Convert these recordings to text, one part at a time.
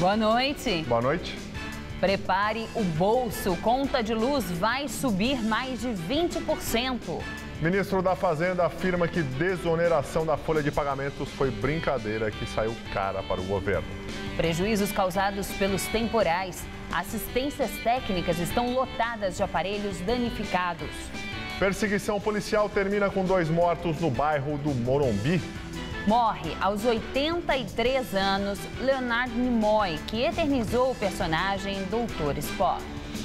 Boa noite. Boa noite. Prepare o bolso. Conta de luz vai subir mais de 20%. Ministro da Fazenda afirma que desoneração da folha de pagamentos foi brincadeira que saiu cara para o governo. Prejuízos causados pelos temporais. Assistências técnicas estão lotadas de aparelhos danificados. Perseguição policial termina com 2 mortos no bairro do Morumbi. Morre aos 83 anos Leonard Nimoy, que eternizou o personagem Dr. Spock.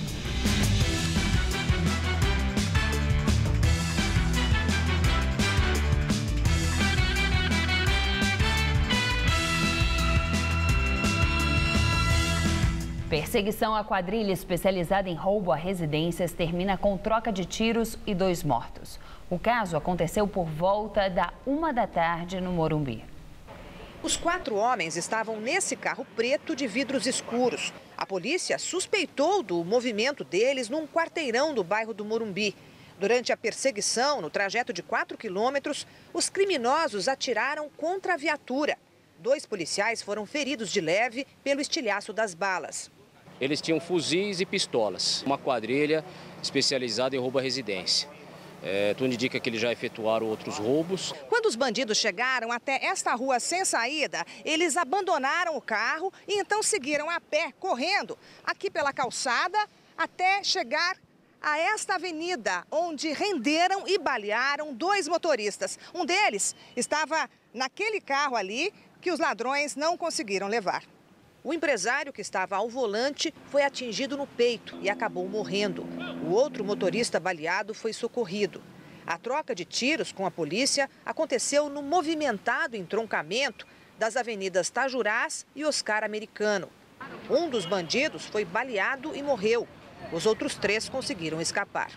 Perseguição à quadrilha especializada em roubo a residências termina com troca de tiros e 2 mortos. O caso aconteceu por volta da 1 da tarde no Morumbi. Os 4 homens estavam nesse carro preto de vidros escuros. A polícia suspeitou do movimento deles num quarteirão do bairro do Morumbi. Durante a perseguição, no trajeto de 4 quilômetros, os criminosos atiraram contra a viatura. 2 policiais foram feridos de leve pelo estilhaço das balas. Eles tinham fuzis e pistolas, uma quadrilha especializada em roubo à residência. Tudo indica que eles já efetuaram outros roubos. Quando os bandidos chegaram até esta rua sem saída, eles abandonaram o carro e então seguiram a pé, correndo, aqui pela calçada, até chegar a esta avenida, onde renderam e balearam 2 motoristas. Um deles estava naquele carro ali que os ladrões não conseguiram levar. O empresário que estava ao volante foi atingido no peito e acabou morrendo. O outro motorista baleado foi socorrido. A troca de tiros com a polícia aconteceu no movimentado entroncamento das avenidas Tajurás e Oscar Americano. Um dos bandidos foi baleado e morreu. Os outros 3 conseguiram escapar.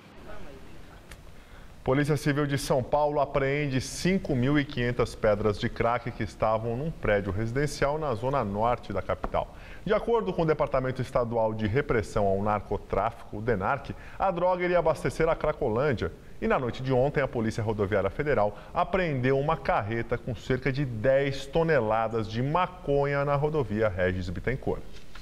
Polícia Civil de São Paulo apreende 5.500 pedras de crack que estavam num prédio residencial na zona norte da capital. De acordo com o Departamento Estadual de Repressão ao Narcotráfico, o DENARC, a droga iria abastecer a Cracolândia. E na noite de ontem, a Polícia Rodoviária Federal apreendeu uma carreta com cerca de 10 toneladas de maconha na rodovia Regis Bittencourt.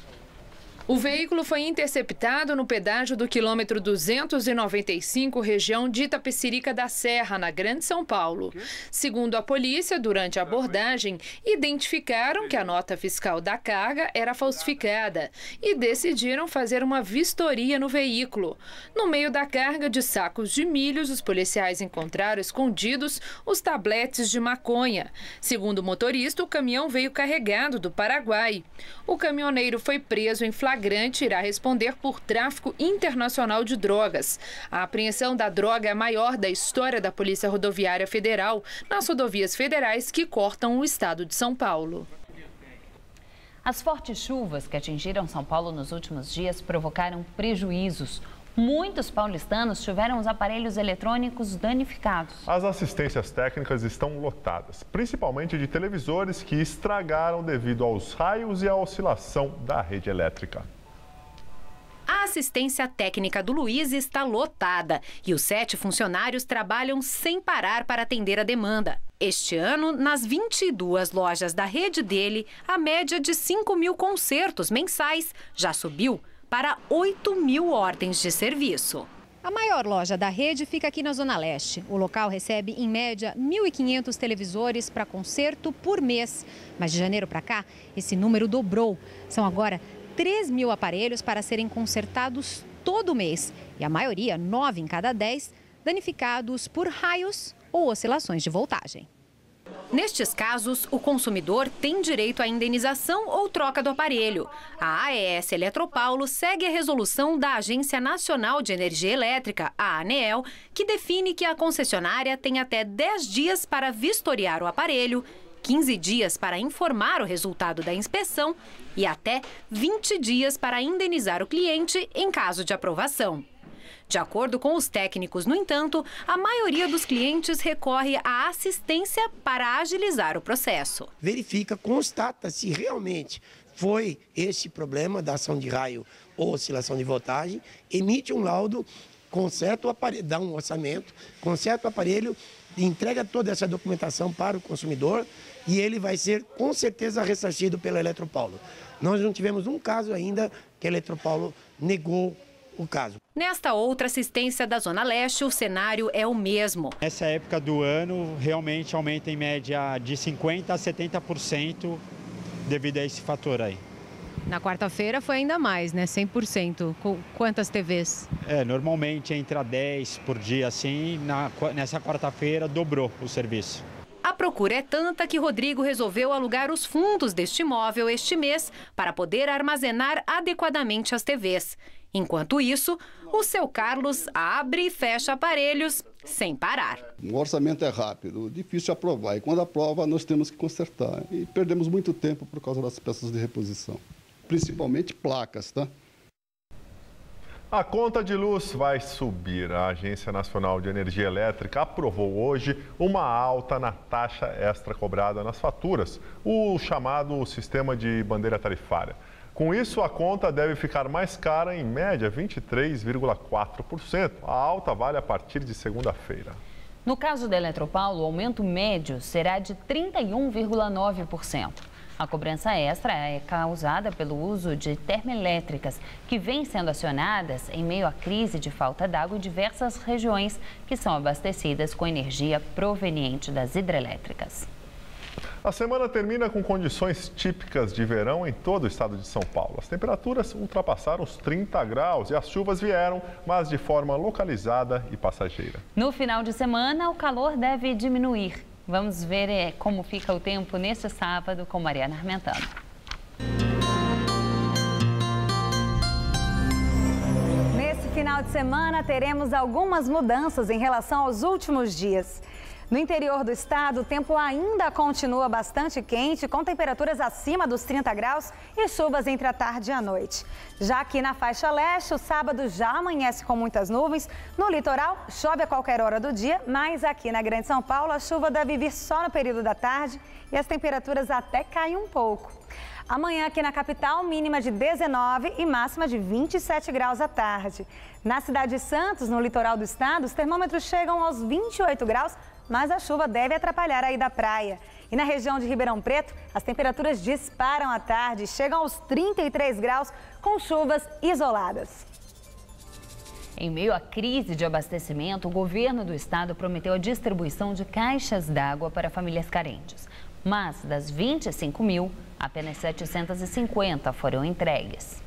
O veículo foi interceptado no pedágio do quilômetro 295, região de Itapecerica da Serra, na Grande São Paulo. Segundo a polícia, durante a abordagem, identificaram que a nota fiscal da carga era falsificada e decidiram fazer uma vistoria no veículo. No meio da carga de sacos de milhos, os policiais encontraram escondidos os tabletes de maconha. Segundo o motorista, o caminhão veio carregado do Paraguai. O caminhoneiro foi preso em flagrante e irá responder por tráfico internacional de drogas. A apreensão da droga é a maior da história da Polícia Rodoviária Federal nas rodovias federais que cortam o estado de São Paulo. As fortes chuvas que atingiram São Paulo nos últimos dias provocaram prejuízos. Muitos paulistanos tiveram os aparelhos eletrônicos danificados. As assistências técnicas estão lotadas, principalmente de televisores que estragaram devido aos raios e à oscilação da rede elétrica. A assistência técnica do Luiz está lotada e os 7 funcionários trabalham sem parar para atender a demanda. Este ano, nas 22 lojas da rede dele, a média de 5.000 concertos mensais já subiu para 8.000 ordens de serviço. A maior loja da rede fica aqui na Zona Leste. O local recebe, em média, 1.500 televisores para concerto por mês. Mas de janeiro para cá, esse número dobrou. São agora 3.000 aparelhos para serem consertados todo mês. E a maioria, 9 em cada 10, danificados por raios ou oscilações de voltagem. Nestes casos, o consumidor tem direito à indenização ou troca do aparelho. A AES Eletropaulo segue a resolução da Agência Nacional de Energia Elétrica, a ANEEL, que define que a concessionária tem até 10 dias para vistoriar o aparelho, 15 dias para informar o resultado da inspeção e até 20 dias para indenizar o cliente em caso de aprovação. De acordo com os técnicos, no entanto, a maioria dos clientes recorre à assistência para agilizar o processo. Verifica, constata se realmente foi esse problema da ação de raio ou oscilação de voltagem, emite um laudo conserta o aparelho, dá um orçamento, conserta o aparelho, entrega toda essa documentação para o consumidor e ele vai ser com certeza ressarcido pela Eletropaulo. Nós não tivemos um caso ainda que a Eletropaulo negou o caso. Nesta outra assistência da Zona Leste, o cenário é o mesmo. Nessa época do ano, realmente aumenta em média de 50% a 70% devido a esse fator aí. Na quarta-feira foi ainda mais, né? 100%. Com quantas TVs? Normalmente entra 10 por dia, assim. Nessa quarta-feira dobrou o serviço. A procura é tanta que Rodrigo resolveu alugar os fundos deste imóvel este mês para poder armazenar adequadamente as TVs. Enquanto isso, o seu Carlos abre e fecha aparelhos sem parar. O orçamento é rápido, difícil aprovar. E quando aprova, nós temos que consertar. E perdemos muito tempo por causa das peças de reposição. Principalmente placas, tá? A conta de luz vai subir. A Agência Nacional de Energia Elétrica aprovou hoje uma alta na taxa extra cobrada nas faturas, o chamado sistema de bandeira tarifária. Com isso, a conta deve ficar mais cara, em média 23,4%. A alta vale a partir de segunda-feira. No caso da Eletropaulo, o aumento médio será de 31,9%. A cobrança extra é causada pelo uso de termoelétricas, que vêm sendo acionadas em meio à crise de falta d'água em diversas regiões que são abastecidas com energia proveniente das hidrelétricas. A semana termina com condições típicas de verão em todo o estado de São Paulo. As temperaturas ultrapassaram os 30 graus e as chuvas vieram, mas de forma localizada e passageira. No final de semana, o calor deve diminuir. Vamos ver como fica o tempo neste sábado com Mariana Armentano. Nesse final de semana, teremos algumas mudanças em relação aos últimos dias. No interior do estado, o tempo ainda continua bastante quente, com temperaturas acima dos 30 graus e chuvas entre a tarde e a noite. Já aqui na faixa leste, o sábado já amanhece com muitas nuvens. No litoral, chove a qualquer hora do dia, mas aqui na Grande São Paulo, a chuva deve vir só no período da tarde e as temperaturas até caem um pouco. Amanhã aqui na capital, mínima de 19 e máxima de 27 graus à tarde. Na cidade de Santos, no litoral do estado, os termômetros chegam aos 28 graus, mas a chuva deve atrapalhar a ida à praia. E na região de Ribeirão Preto, as temperaturas disparam à tarde e chegam aos 33 graus com chuvas isoladas. Em meio à crise de abastecimento, o governo do estado prometeu a distribuição de caixas d'água para famílias carentes. Mas das 25 mil, apenas 750 foram entregues.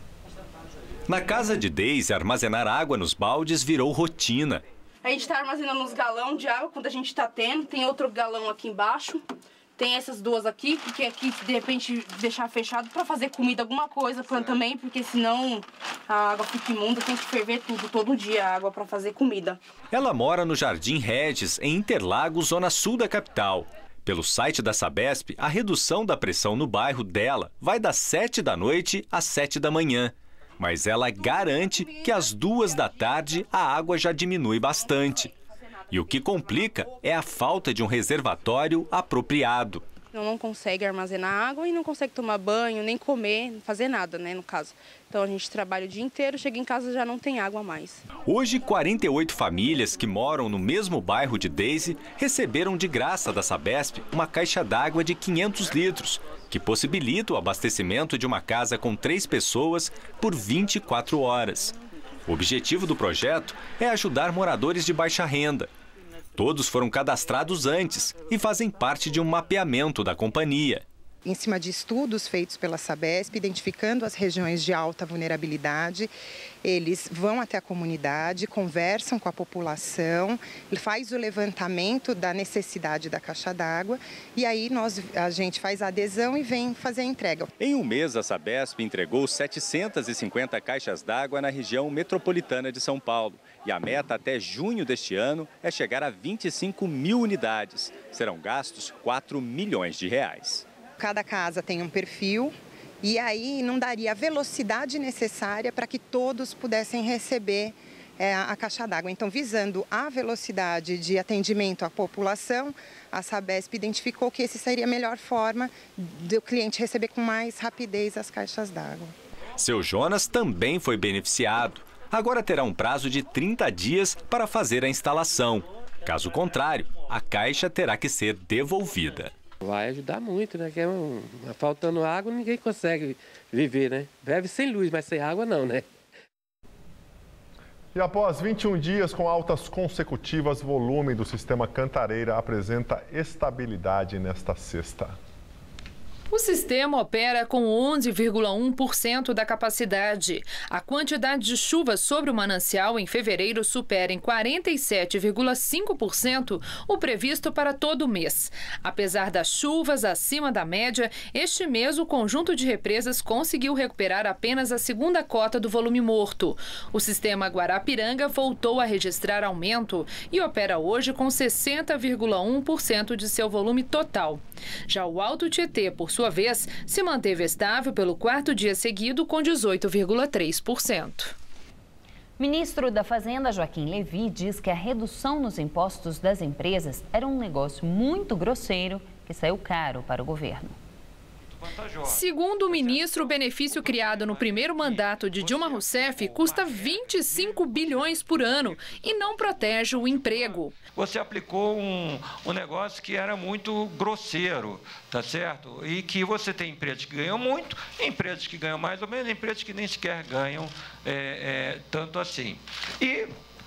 Na casa de Deise, armazenar água nos baldes virou rotina. A gente está armazenando uns galão de água quando a gente está tendo. Tem outro galão aqui embaixo. Tem essas duas aqui, porque aqui, de repente, deixar fechado para fazer comida, alguma coisa também, porque senão a água fica imunda, tem que ferver tudo, todo dia a água para fazer comida. Ela mora no Jardim Regis, em Interlagos, zona sul da capital. Pelo site da Sabesp, a redução da pressão no bairro dela vai das 7 da noite às 7 da manhã. Mas ela garante que às 2 da tarde a água já diminui bastante. E o que complica é a falta de um reservatório apropriado. Não consegue armazenar água e não consegue tomar banho, nem comer, fazer nada, né, no caso. Então a gente trabalha o dia inteiro, chega em casa e já não tem água mais. Hoje, 48 famílias que moram no mesmo bairro de Deise receberam de graça da Sabesp uma caixa d'água de 500 litros, que possibilita o abastecimento de uma casa com 3 pessoas por 24 horas. O objetivo do projeto é ajudar moradores de baixa renda. Todos foram cadastrados antes e fazem parte de um mapeamento da companhia. Em cima de estudos feitos pela Sabesp, identificando as regiões de alta vulnerabilidade, eles vão até a comunidade, conversam com a população, faz o levantamento da necessidade da caixa d'água e aí a gente faz a adesão e vem fazer a entrega. Em um mês, a Sabesp entregou 750 caixas d'água na região metropolitana de São Paulo. E a meta até junho deste ano é chegar a 25 mil unidades. Serão gastos 4 milhões de reais. Cada casa tem um perfil e aí não daria a velocidade necessária para que todos pudessem receber a caixa d'água. Então, visando a velocidade de atendimento à população, a Sabesp identificou que essa seria a melhor forma do cliente receber com mais rapidez as caixas d'água. Seu Jonas também foi beneficiado. agora terá um prazo de 30 dias para fazer a instalação. Caso contrário, a caixa terá que ser devolvida. Vai ajudar muito, né? Porque faltando água, ninguém consegue viver, né? Vive sem luz, mas sem água não, né? E após 21 dias com altas consecutivas, volume do sistema Cantareira apresenta estabilidade nesta sexta. O sistema opera com 11,1% da capacidade. A quantidade de chuvas sobre o manancial em fevereiro supera em 47,5% o previsto para todo o mês. Apesar das chuvas acima da média, este mês o conjunto de represas conseguiu recuperar apenas a segunda cota do volume morto. O sistema Guarapiranga voltou a registrar aumento e opera hoje com 60,1% de seu volume total. Já o Alto Tietê, por sua vez, se manteve estável pelo quarto dia seguido com 18,3%. Ministro da Fazenda, Joaquim Levy, diz que a redução nos impostos das empresas era um negócio muito grosseiro que saiu caro para o governo. Segundo o ministro, o benefício criado no primeiro mandato de Dilma Rousseff custa 25 bilhões por ano e não protege o emprego. Você aplicou um negócio que era muito grosseiro, tá certo? E que você tem empresas que ganham muito, empresas que ganham mais ou menos, empresas que nem sequer ganham tanto assim. E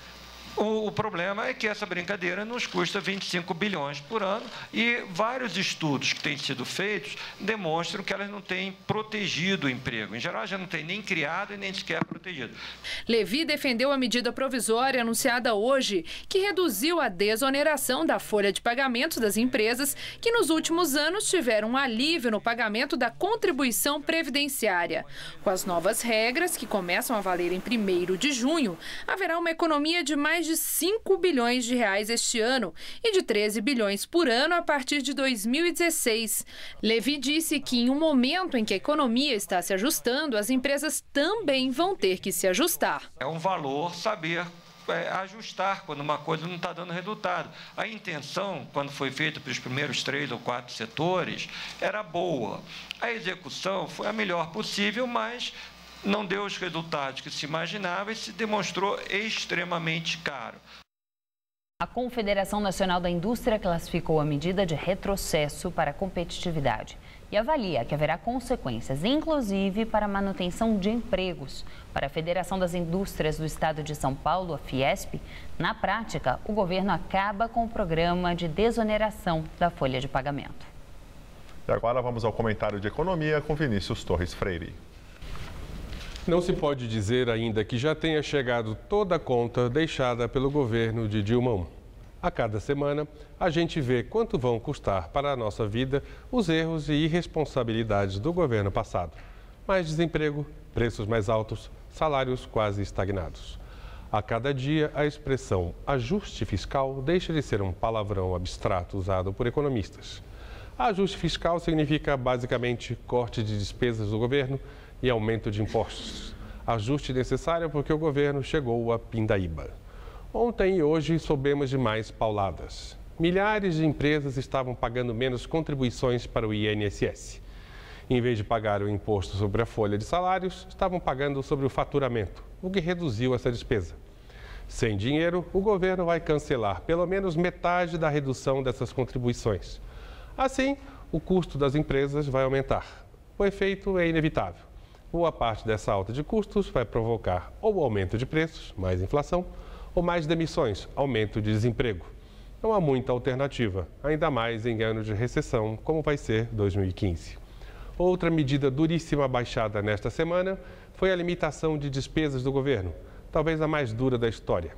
o problema é que essa brincadeira nos custa 25 bilhões por ano e vários estudos que têm sido feitos demonstram que elas não têm protegido o emprego. Em geral, já não tem nem criado e nem sequer protegido. Levy defendeu a medida provisória anunciada hoje, que reduziu a desoneração da folha de pagamentos das empresas que nos últimos anos tiveram um alívio no pagamento da contribuição previdenciária. Com as novas regras, que começam a valer em 1º de junho, haverá uma economia de mais de 5 bilhões de reais este ano e de 13 bilhões por ano a partir de 2016. Levy disse que em um momento em que a economia está se ajustando, as empresas também vão ter que se ajustar. É um valor saber ajustar quando uma coisa não está dando resultado. A intenção, quando foi feita para os primeiros 3 ou 4 setores, era boa. A execução foi a melhor possível, mas não deu os resultados que se imaginava e se demonstrou extremamente caro. A Confederação Nacional da Indústria classificou a medida de retrocesso para a competitividade e avalia que haverá consequências, inclusive para a manutenção de empregos. Para a Federação das Indústrias do Estado de São Paulo, a Fiesp, na prática, o governo acaba com o programa de desoneração da folha de pagamento. E agora vamos ao comentário de economia com Vinícius Torres Freire. Não se pode dizer ainda que já tenha chegado toda a conta deixada pelo governo de Dilma I. A cada semana, a gente vê quanto vão custar para a nossa vida os erros e irresponsabilidades do governo passado. Mais desemprego, preços mais altos, salários quase estagnados. A cada dia, a expressão ajuste fiscal deixa de ser um palavrão abstrato usado por economistas. Ajuste fiscal significa basicamente corte de despesas do governo e aumento de impostos. Ajuste necessário porque o governo chegou a pindaíba. Ontem e hoje soubemos de mais pauladas. Milhares de empresas estavam pagando menos contribuições para o INSS. Em vez de pagar o imposto sobre a folha de salários, estavam pagando sobre o faturamento, o que reduziu essa despesa. Sem dinheiro, o governo vai cancelar pelo menos metade da redução dessas contribuições. Assim, o custo das empresas vai aumentar. O efeito é inevitável. Boa parte dessa alta de custos vai provocar ou aumento de preços, mais inflação, ou mais demissões, aumento de desemprego. Não há muita alternativa, ainda mais em ano de recessão, como vai ser 2015. Outra medida duríssima baixada nesta semana foi a limitação de despesas do governo, talvez a mais dura da história.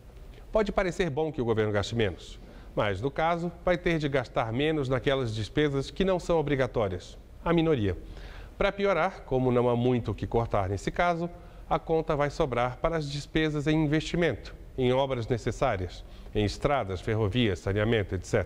Pode parecer bom que o governo gaste menos, mas, no caso, vai ter de gastar menos naquelas despesas que não são obrigatórias, a minoria. Para piorar, como não há muito o que cortar nesse caso, a conta vai sobrar para as despesas em investimento, em obras necessárias, em estradas, ferrovias, saneamento, etc.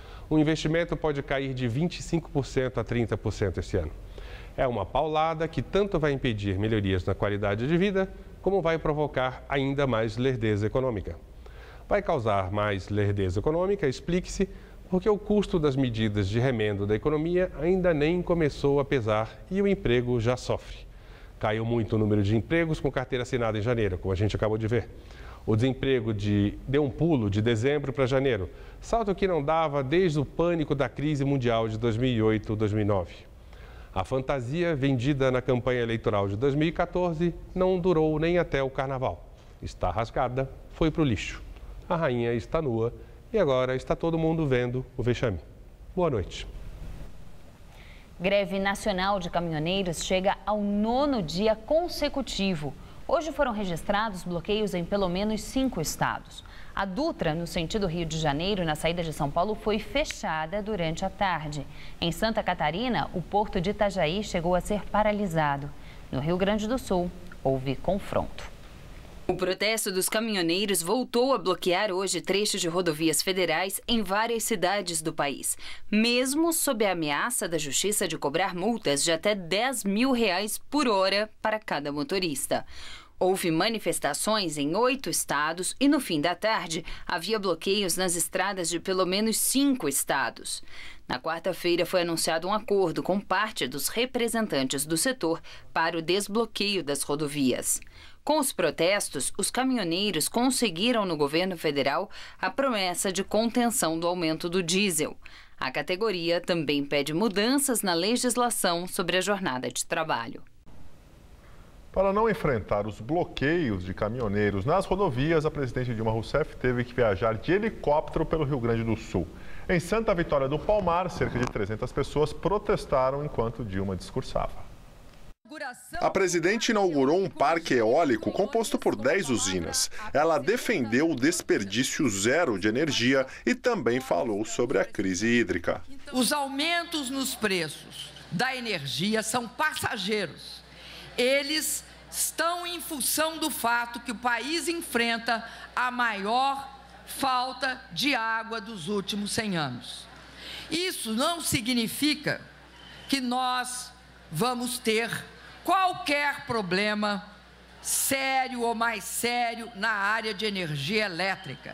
O investimento pode cair de 25% a 30% esse ano. É uma paulada que tanto vai impedir melhorias na qualidade de vida, como vai provocar ainda mais lerdeza econômica. Vai causar mais lerdeza econômica, explique-se, porque o custo das medidas de remendo da economia ainda nem começou a pesar e o emprego já sofre. Caiu muito o número de empregos com carteira assinada em janeiro, como a gente acabou de ver. O desemprego deu um pulo de dezembro para janeiro, salto que não dava desde o pânico da crise mundial de 2008-2009. A fantasia vendida na campanha eleitoral de 2014 não durou nem até o carnaval. Está rasgada, foi para o lixo. A rainha está nua e agora está todo mundo vendo o vexame. Boa noite. Greve nacional de caminhoneiros chega ao 9º dia consecutivo. Hoje foram registrados bloqueios em pelo menos 5 estados. A Dutra, no sentido Rio de Janeiro, na saída de São Paulo, foi fechada durante a tarde. Em Santa Catarina, o porto de Itajaí chegou a ser paralisado. No Rio Grande do Sul, houve confronto. O protesto dos caminhoneiros voltou a bloquear hoje trechos de rodovias federais em várias cidades do país, mesmo sob a ameaça da Justiça de cobrar multas de até R$10 mil por hora para cada motorista. Houve manifestações em 8 estados e, no fim da tarde, havia bloqueios nas estradas de pelo menos 5 estados. Na quarta-feira, foi anunciado um acordo com parte dos representantes do setor para o desbloqueio das rodovias. Com os protestos, os caminhoneiros conseguiram no governo federal a promessa de contenção do aumento do diesel. A categoria também pede mudanças na legislação sobre a jornada de trabalho. Para não enfrentar os bloqueios de caminhoneiros nas rodovias, a presidente Dilma Rousseff teve que viajar de helicóptero pelo Rio Grande do Sul. Em Santa Vitória do Palmar, cerca de 300 pessoas protestaram enquanto Dilma discursava. A presidente inaugurou um parque eólico composto por 10 usinas. Ela defendeu o desperdício zero de energia e também falou sobre a crise hídrica. Os aumentos nos preços da energia são passageiros. Eles estão em função do fato que o país enfrenta a maior falta de água dos últimos 100 anos. Isso não significa que nós vamos ter qualquer problema sério ou mais sério na área de energia elétrica.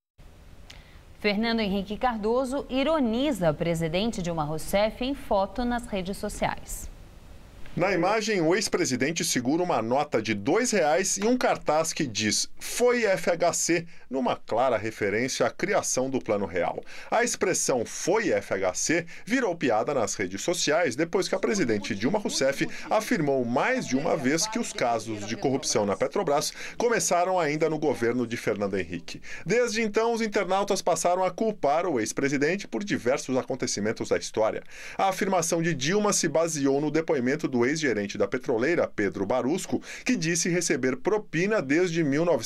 Fernando Henrique Cardoso ironiza a presidente Dilma Rousseff em foto nas redes sociais. Na imagem, o ex-presidente segura uma nota de R$2 e um cartaz que diz "Foi FHC", numa clara referência à criação do Plano Real. A expressão "Foi FHC" virou piada nas redes sociais depois que a presidente Dilma Rousseff afirmou mais de uma vez que os casos de corrupção na Petrobras começaram ainda no governo de Fernando Henrique. Desde então, os internautas passaram a culpar o ex-presidente por diversos acontecimentos da história. A afirmação de Dilma se baseou no depoimento do ex-gerente da petroleira, Pedro Barusco, que disse receber propina desde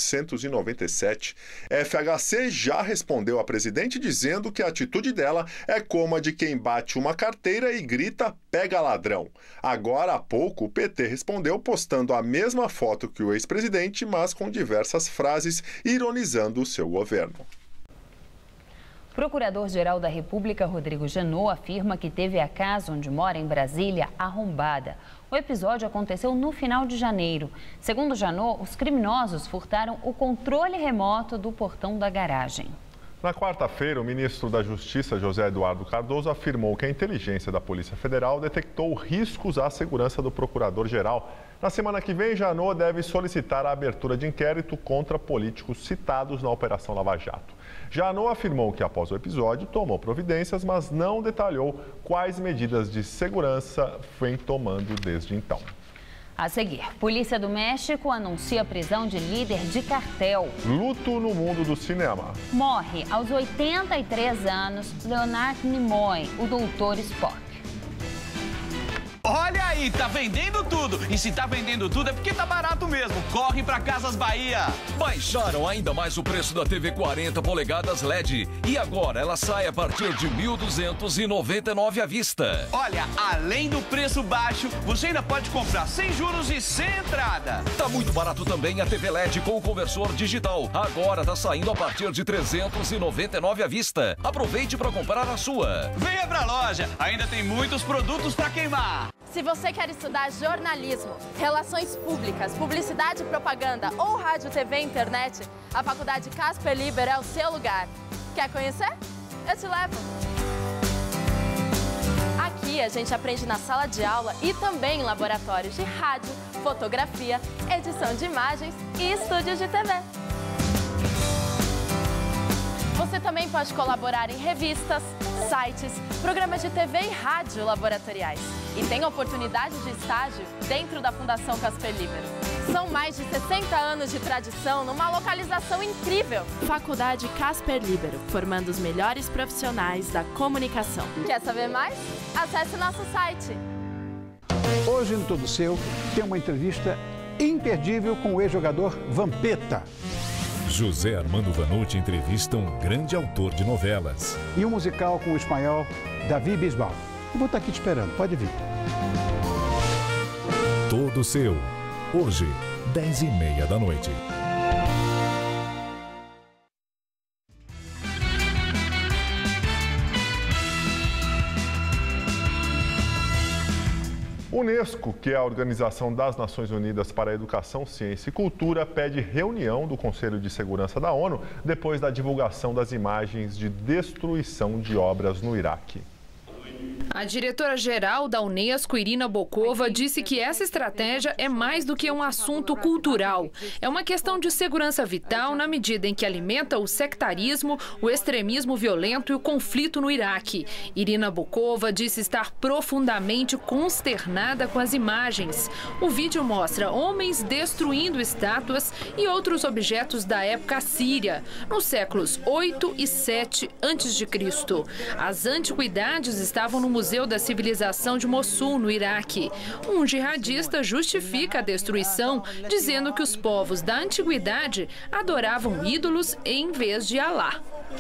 1997. FHC já respondeu à presidente dizendo que a atitude dela é como a de quem bate uma carteira e grita "pega ladrão". Agora há pouco, o PT respondeu postando a mesma foto que o ex-presidente, mas com diversas frases ironizando o seu governo. Procurador-Geral da República, Rodrigo Janot, afirma que teve a casa onde mora em Brasília arrombada. O episódio aconteceu no final de janeiro. Segundo Janot, os criminosos furtaram o controle remoto do portão da garagem. Na quarta-feira, o ministro da Justiça, José Eduardo Cardoso, afirmou que a inteligência da Polícia Federal detectou riscos à segurança do procurador-geral. Na semana que vem, Janot deve solicitar a abertura de inquérito contra políticos citados na Operação Lava Jato. Janot afirmou que, após o episódio, tomou providências, mas não detalhou quais medidas de segurança vem tomando desde então. A seguir, Polícia do México anuncia a prisão de líder de cartel. Luto no mundo do cinema. Morre aos 83 anos Leonard Nimoy, o Doutor Spock. Olha aí, tá vendendo tudo. E se tá vendendo tudo é porque tá barato mesmo. Corre pra Casas Bahia. Baixaram ainda mais o preço da TV 40 polegadas LED. E agora ela sai a partir de R$ 1.299 à vista. Olha, além do preço baixo, você ainda pode comprar sem juros e sem entrada. Tá muito barato também a TV LED com conversor digital. Agora tá saindo a partir de R$ 399 à vista. Aproveite para comprar a sua. Venha pra loja, ainda tem muitos produtos para queimar. Se você quer estudar jornalismo, relações públicas, publicidade e propaganda ou rádio, TV e internet, a Faculdade Casper Liber é o seu lugar. Quer conhecer? Eu te levo! Aqui Aqui a gente aprende na sala de aula e também em laboratórios de rádio, fotografia, edição de imagens e estúdios de TV. Você também pode colaborar em revistas, sites, programas de TV e rádio laboratoriais. E tem oportunidade de estágio dentro da Fundação Casper Libero. São mais de 60 anos de tradição numa localização incrível. Faculdade Casper Libero, formando os melhores profissionais da comunicação. Quer saber mais? Acesse nosso site. Hoje no Todo Seu tem uma entrevista imperdível com o ex-jogador Vampeta. José Armando Vanucci entrevista um grande autor de novelas. E um musical com o espanhol Davi Bisbal. Eu vou estar aqui te esperando, pode vir. Todo Seu, hoje, 10h30 da noite. Unesco, que é a Organização das Nações Unidas para a Educação, Ciência e Cultura, pede reunião do Conselho de Segurança da ONU depois da divulgação das imagens de destruição de obras no Iraque. A diretora-geral da Unesco, Irina Bokova, disse que essa estratégia é mais do que um assunto cultural. É uma questão de segurança vital na medida em que alimenta o sectarismo, o extremismo violento e o conflito no Iraque. Irina Bokova disse estar profundamente consternada com as imagens. O vídeo mostra homens destruindo estátuas e outros objetos da época síria, nos séculos 8 e 7 a.C. As antiguidades estavam no Museu da Civilização de Mossul, no Iraque. Um jihadista justifica a destruição, dizendo que os povos da antiguidade adoravam ídolos em vez de Alá.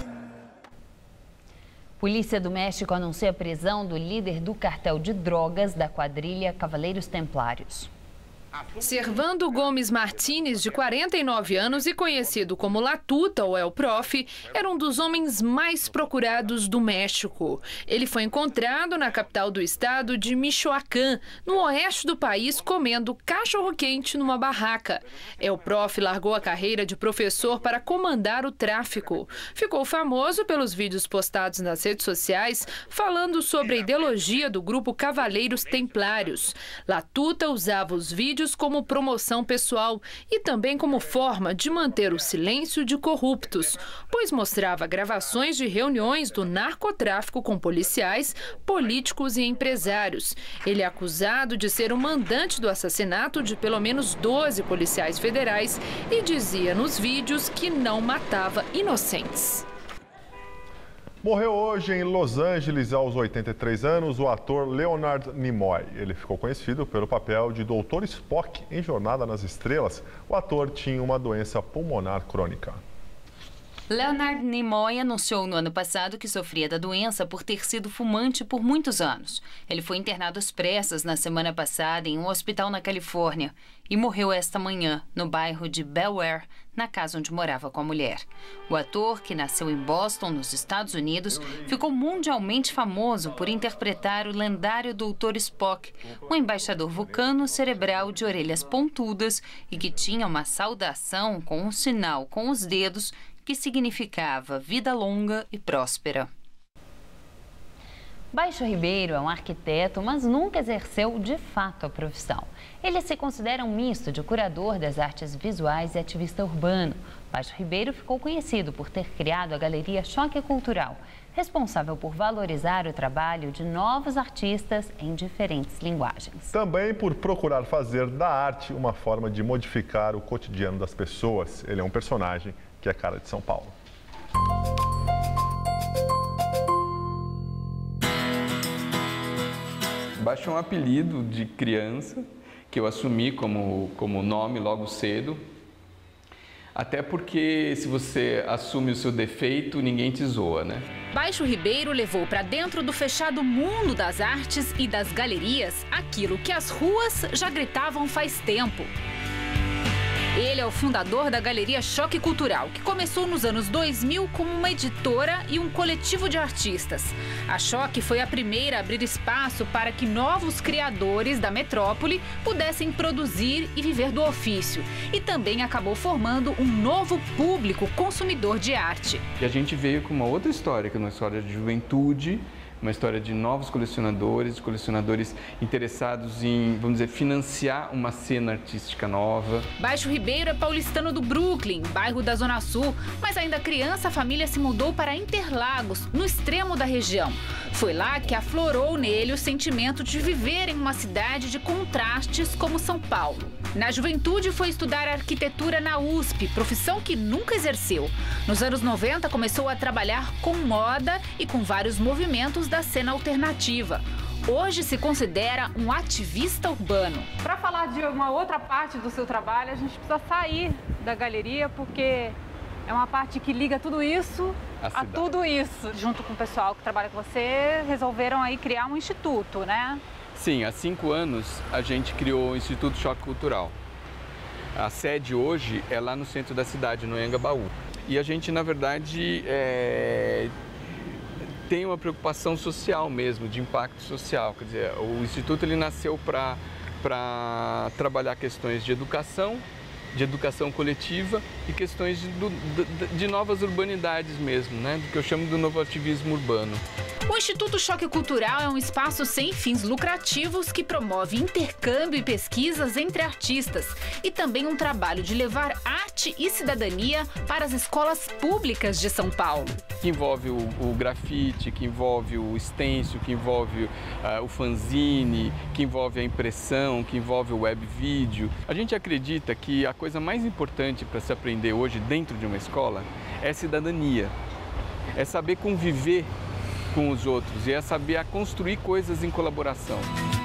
Polícia do México anuncia a prisão do líder do cartel de drogas da quadrilha Cavaleiros Templários. Servando Gomes Martínez, de 49 anos e conhecido como La Tuta ou El Prof, era um dos homens mais procurados do México. Ele foi encontrado na capital do estado de Michoacán, no oeste do país, comendo cachorro-quente numa barraca. El Prof largou a carreira de professor para comandar o tráfico. Ficou famoso pelos vídeos postados nas redes sociais falando sobre a ideologia do grupo Cavaleiros Templários. La Tuta usava os vídeos como promoção pessoal e também como forma de manter o silêncio de corruptos, pois mostrava gravações de reuniões do narcotráfico com policiais, políticos e empresários. Ele é acusado de ser o mandante do assassinato de pelo menos 12 policiais federais e dizia nos vídeos que não matava inocentes. Morreu hoje em Los Angeles, aos 83 anos, o ator Leonard Nimoy. Ele ficou conhecido pelo papel de Dr. Spock em Jornada nas Estrelas. O ator tinha uma doença pulmonar crônica. Leonard Nimoy anunciou no ano passado que sofria da doença por ter sido fumante por muitos anos. Ele foi internado às pressas na semana passada em um hospital na Califórnia e morreu esta manhã no bairro de Bel Air, na casa onde morava com a mulher. O ator, que nasceu em Boston, nos Estados Unidos, ficou mundialmente famoso por interpretar o lendário Dr. Spock, um embaixador vulcano cerebral de orelhas pontudas e que tinha uma saudação com um sinal com os dedos que significava vida longa e próspera. Baixo Ribeiro é um arquiteto, mas nunca exerceu de fato a profissão. Ele se considera um misto de curador das artes visuais e ativista urbano. Baixo Ribeiro ficou conhecido por ter criado a Galeria Choque Cultural, responsável por valorizar o trabalho de novos artistas em diferentes linguagens. Também por procurar fazer da arte uma forma de modificar o cotidiano das pessoas. Ele é um personagem que é cara de São Paulo. Baixo é um apelido de criança que eu assumi como nome logo cedo. Até porque se você assume o seu defeito, ninguém te zoa, né? Baixo Ribeiro levou para dentro do fechado mundo das artes e das galerias aquilo que as ruas já gritavam faz tempo. Ele é o fundador da Galeria Choque Cultural, que começou nos anos 2000 como uma editora e um coletivo de artistas. A Choque foi a primeira a abrir espaço para que novos criadores da metrópole pudessem produzir e viver do ofício. E também acabou formando um novo público consumidor de arte. E a gente veio com uma outra história, que é uma história de juventude, uma história de novos colecionadores interessados em, vamos dizer, financiar uma cena artística nova. Baixo Ribeiro é paulistano do Brooklyn, bairro da Zona Sul, mas ainda criança a família se mudou para Interlagos, no extremo da região. Foi lá que aflorou nele o sentimento de viver em uma cidade de contrastes como São Paulo. Na juventude foi estudar arquitetura na USP, profissão que nunca exerceu. Nos anos 90 começou a trabalhar com moda e com vários movimentos da cena alternativa. Hoje se considera um ativista urbano. Para falar de uma outra parte do seu trabalho, a gente precisa sair da galeria, porque é uma parte que liga tudo isso a tudo isso. Junto com o pessoal que trabalha com você, resolveram aí criar um instituto, né? Sim, há 5 anos a gente criou o Instituto Choque Cultural. A sede hoje é lá no centro da cidade, no Anhangabaú. E a gente, na verdade, tem uma preocupação social mesmo, de impacto social. Quer dizer, o Instituto ele nasceu para trabalhar questões de educação coletiva e questões de novas urbanidades mesmo, né? Do que eu chamo do novo ativismo urbano. O Instituto Choque Cultural é um espaço sem fins lucrativos que promove intercâmbio e pesquisas entre artistas e também um trabalho de levar arte e cidadania para as escolas públicas de São Paulo. Que envolve o grafite, que envolve o stencil, que envolve o fanzine, que envolve a impressão, que envolve o web vídeo. A gente acredita que a coisa mais importante para se aprender hoje dentro de uma escola é cidadania, é saber conviver com os outros e é saber construir coisas em colaboração.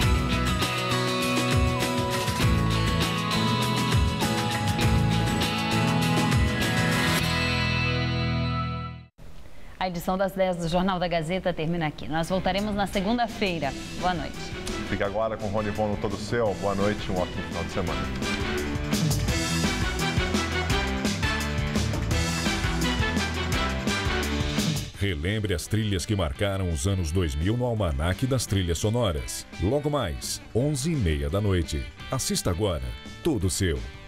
A edição das 10 do Jornal da Gazeta termina aqui. Nós voltaremos na segunda-feira. Boa noite. Fique agora com o Rony Von no Todo Seu. Boa noite e um ótimo final de semana. Relembre as trilhas que marcaram os anos 2000 no Almanaque das Trilhas Sonoras. Logo mais, 11h30 da noite. Assista agora, Todo Seu.